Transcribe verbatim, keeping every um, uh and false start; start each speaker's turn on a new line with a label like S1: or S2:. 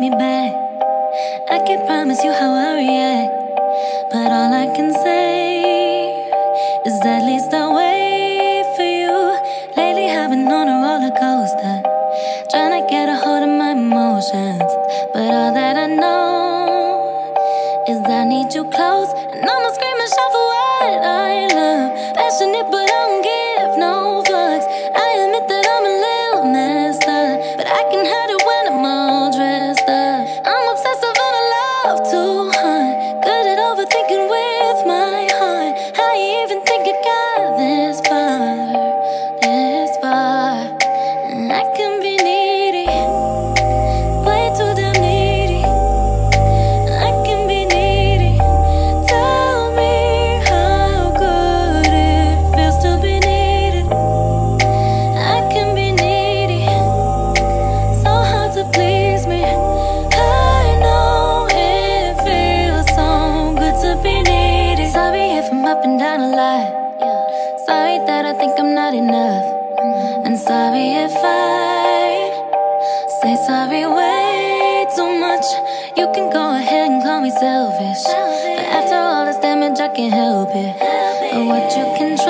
S1: me back. I can't promise you how I react, but all I can say is at least I wait for you. Lately I've been on a roller coaster, trying to get a hold of my emotions, but all that I know is I need you close. And I'ma scream and shout for what I love. Passionate but I don't give no fucks. I admit that I'm a little messed up, but I can hide it when I'm all dressed up. I'm obsessive and I love to hunt, good at overthinking with my heart. How you even think it got this far, this far? And I can be needy, way too damn needy. I can be needy. Tell me how good it feels to be needed. I can be needy, so hard to please me. I know it feels so good to be needy. Sorry if I'm up and down a lot. Sorry that I think I'm not enough. And sorry if I say sorry way too much. You can go ahead and call me selfish, but after all this damage I can't help it. But what you can